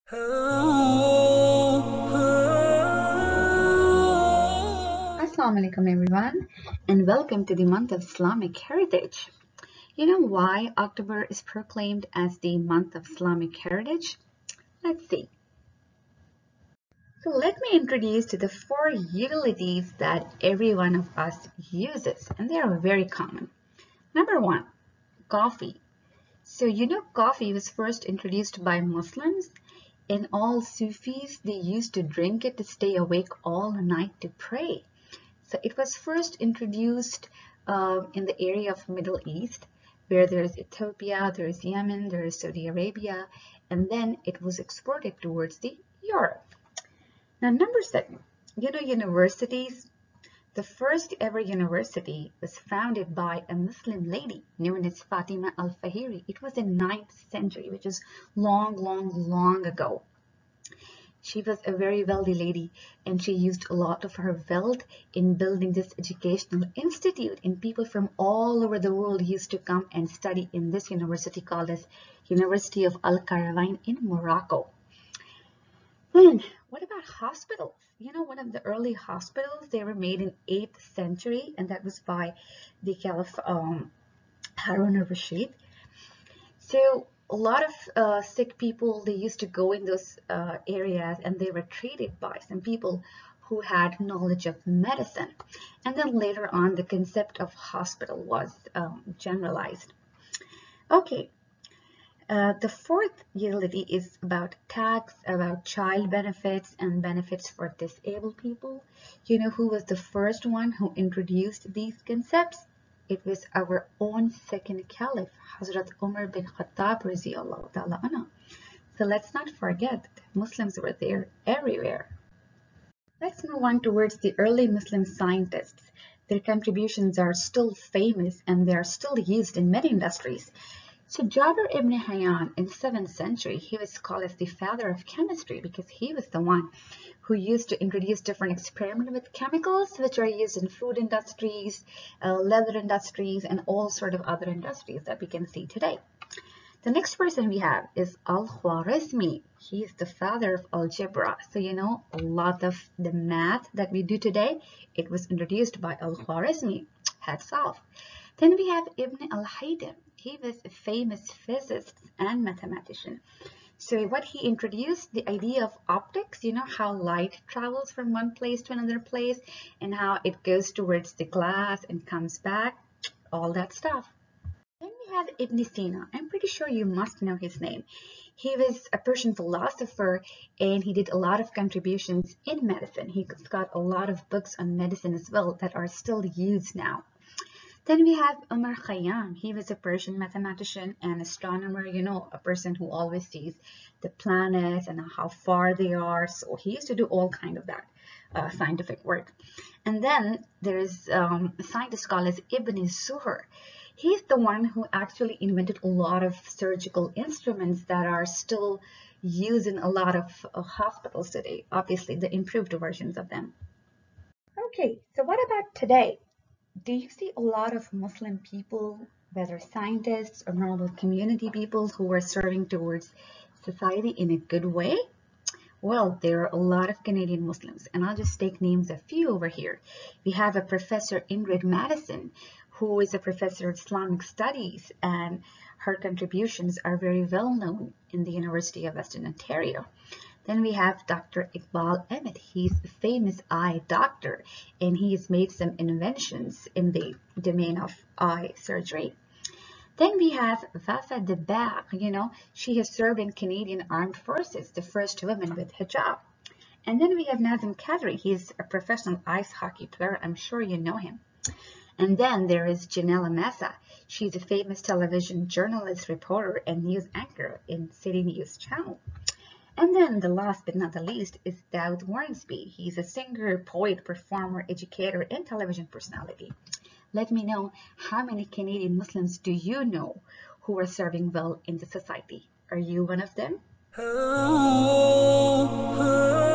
Assalamu alaikum everyone, and welcome to the month of Islamic Heritage. You know why October is proclaimed as the month of Islamic Heritage? Let's see. So let me introduce to the 4 utilities that every one of us uses, and they are very common. Number 1, coffee. So you know coffee was first introduced by Muslims, and all Sufis, they used to drink it to stay awake all night to pray. So it was first introduced in the area of Middle East, where there is Ethiopia, there is Yemen, there is Saudi Arabia, and then it was exported towards the Europe. Now, number 7, you know universities. The first ever university was founded by a Muslim lady known as Fatima al-Fahiri. It was in 9th century, which is long ago. She was a very wealthy lady, and she used a lot of her wealth in building this educational institute, and people from all over the world used to come and study in this university called as University of Al-Qarawiyyin in Morocco. Then, what about hospitals? You know, one of the early hospitals, they were made in 8th century, and that was by the Caliph Harun al-Rashid. So a lot of sick people, they used to go in those areas, and they were treated by some people who had knowledge of medicine. And then later on, the concept of hospital was generalized. Okay. The 4th utility is about tax, about child benefits and benefits for disabled people. You know who was the first one who introduced these concepts? It was our own second caliph, Hazrat Umar bin Khattab radiallahu ta'ala anhu. So let's not forget that Muslims were there everywhere. Let's move on towards the early Muslim scientists. Their contributions are still famous and they are still used in many industries. So Jabir ibn Hayyan in the 7th century, he was called as the father of chemistry because he was the one who used to introduce different experiments with chemicals which are used in food industries, leather industries, and all sort of other industries that we can see today. The next person we have is Al-Khwarizmi. He is the father of algebra. So you know, a lot of the math that we do today, it was introduced by Al-Khwarizmi. Hats off. Then we have Ibn al-Haytham. He was a famous physicist and mathematician. So what he introduced, the idea of optics, you know how light travels from one place to another place and how it goes towards the glass and comes back, all that stuff. Then we have Ibn Sina. I'm pretty sure you must know his name. He was a Persian philosopher and he did a lot of contributions in medicine. He's got a lot of books on medicine as well that are still used now. Then we have Umar Khayyam. He was a Persian mathematician and astronomer, you know, a person who always sees the planets and how far they are. So he used to do all kind of that scientific work. And then there is a scientist called as Ibn Zuhr. He's the one who actually invented a lot of surgical instruments that are still used in a lot of hospitals today. Obviously, the improved versions of them. Okay, so what about today? Do you see a lot of Muslim people, whether scientists or normal community people, who are serving towards society in a good way? Well, there are a lot of Canadian Muslims, and I'll just take names a few over here. We have a Professor Ingrid Madison, who is a professor of Islamic Studies, and her contributions are very well known in the University of Western Ontario. Then we have Dr. Iqbal Ahmed. He's a famous eye doctor, and he has made some inventions in the domain of eye surgery. Then we have Wafa Dabakh. You know, she has served in Canadian Armed Forces, the first woman with hijab. And then we have Nazim Kadri. He's a professional ice hockey player. I'm sure you know him. And then there is Janella Massa. She's a famous television journalist, reporter, and news anchor in City News Channel. And then the last but not the least is Daud Warnsby. He's a singer, poet, performer, educator, and television personality. Let me know how many Canadian Muslims do you know who are serving well in the society. Are you one of them?